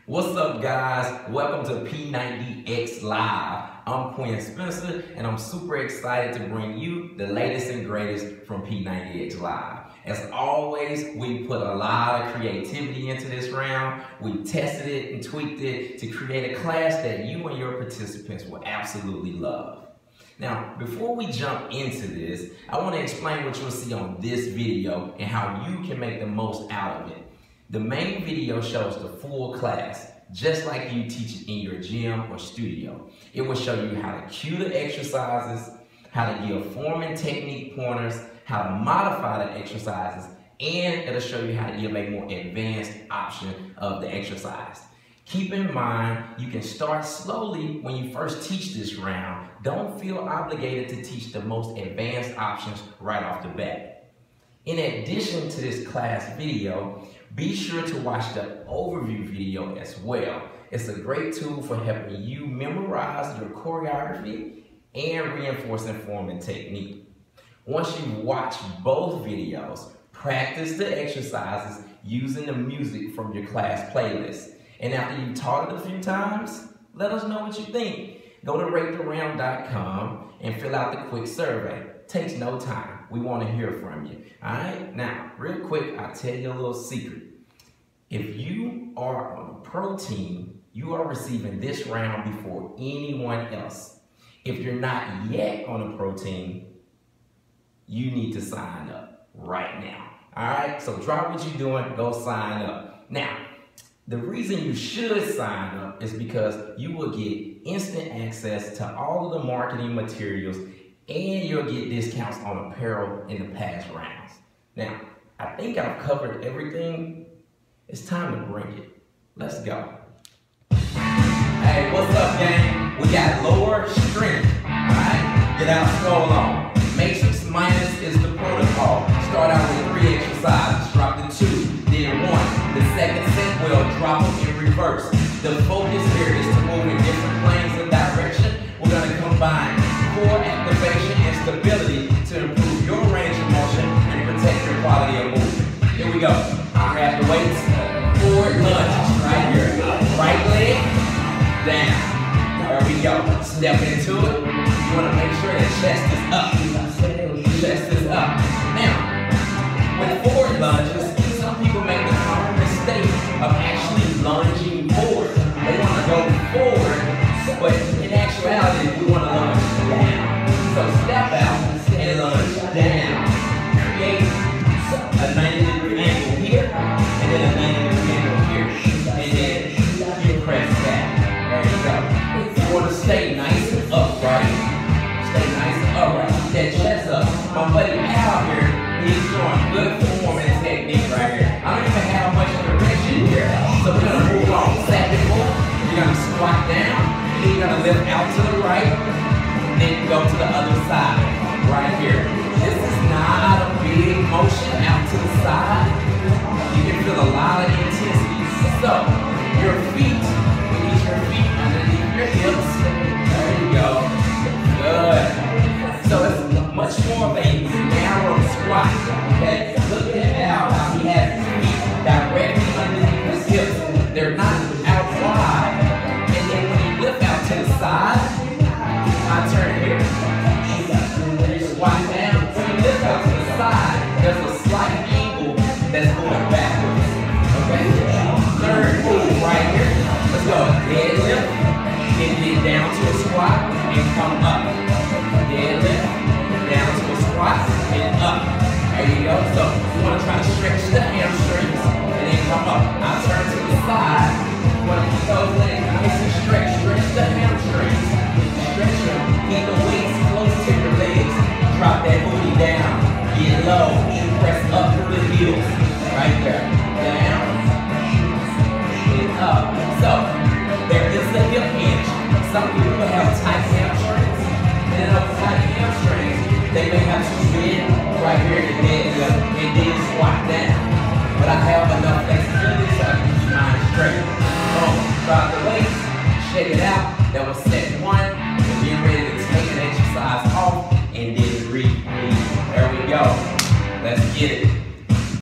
What's up, guys? Welcome to P90X Live. I'm Quinn Spencer, and I'm super excited to bring you the latest and greatest from P90X Live. As always, we put a lot of creativity into this round. We tested it and tweaked it to create a class that you and your participants will absolutely love. Now, before we jump into this, I want to explain what you'll see on this video and how you can make the most out of it. The main video shows the full class, just like you teach it in your gym or studio. It will show you how to cue the exercises, how to give form and technique pointers, how to modify the exercises, and it'll show you how to give a more advanced option of the exercise. Keep in mind, you can start slowly when you first teach this round. Don't feel obligated to teach the most advanced options right off the bat. In addition to this class video, be sure to watch the overview video as well. It's a great tool for helping you memorize your choreography and reinforcing form and technique. Once you watch both videos, practice the exercises using the music from your class playlist. And after you've taught it a few times, let us know what you think. Go to ratetheround.com and fill out the quick survey. Takes no time. We want to hear from you. All right? Now, real quick, I'll tell you a little secret. If you are on a pro team, you are receiving this round before anyone else. If you're not yet on a pro team, you need to sign up right now. All right? So drop what you're doing, go sign up. Now, the reason you should sign up is because you will get instant access to all of the marketing materials and you'll get discounts on apparel in the past rounds. Now, I think I've covered everything. It's time to bring it. Let's go. Hey, what's up, gang? We got lower strength, all right? Get out, scroll on. Matrix minus is the protocol. Start out with 3 exercises, drop to 2, then 1. The second set will drop them in reverse. The focus here is to move in different planes and direction. We're gonna combine core activation and stability to improve your range of motion and protect your quality of movement. Here we go. Grab the weights, forward lunge, right here. Right leg, down. There we go. Step into it. You want to make sure the chest is up. Chest is up. Now, with forward lunges, some people make the common mistake of actually lunging forward. They want to go forward, but in actuality, we want to lunge down. So step out and lunge down. Create a 90-degree angle here, and then a 90-degree angle here, and then you press back. There you go. You want to stay nice and upright. Stay nice and upright. Keep that chest up. My buddy Al here, he's showing good form and technique right here. I don't even have much direction here, so we're going to move on. Second move, you're going to squat down, and then you're going to lift out to the right, and then you go to the other side, right here. This is not a big motion out to the side. You can feel a lot of intensity. So, your feet, we need your feet underneath your hips. There you go. Good. So it's much more of a narrow squat. Okay? Look at Al, how he has his feet directly underneath his hips. They're not out wide. And then when you lift out to the side, I turn here. You squat down. When you lift out to the side, there's a slight angle that's going backwards. Okay? Third move right here. Let's go. Deadlift. Then get down to a squat and come up. Deadlift. Down to a squat and up. There you go. So you want to try to stretch the hamstrings and then come up. I turn to the side. You want to keep those legs nice and stretched. Stretch the hamstrings. Stretch them. Keep the weights close to your legs. Drop that booty down. Get low. Press up through the heels. Right there. Down. And up. So there is the hip hinge. Some people will have tight hamstrings. And then those tight hamstrings, they may have to bend right here to deadlift and then squat down. But I have enough flexibility so I can keep mine straight. Boom. Drop the weights. Shake it out.